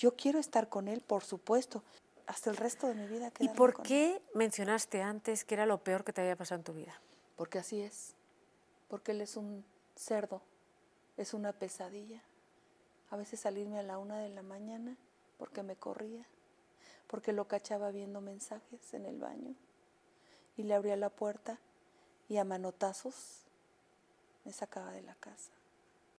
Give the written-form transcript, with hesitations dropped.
Yo quiero estar con él, por supuesto, hasta el resto de mi vida. ¿Y por qué mencionaste antes que era lo peor que te había pasado en tu vida? Porque así es. Porque él es un cerdo, es una pesadilla. A veces salirme a la 1 de la mañana porque me corría, porque lo cachaba viendo mensajes en el baño y le abría la puerta y a manotazos me sacaba de la casa.